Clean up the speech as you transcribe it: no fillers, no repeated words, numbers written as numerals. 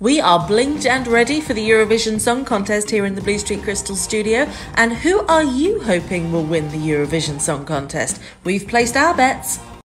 We are blinged and ready for the Eurovision Song Contest here in the Blue Street Crystal studio. And who are you hoping will win the Eurovision Song Contest? We've placed our bets.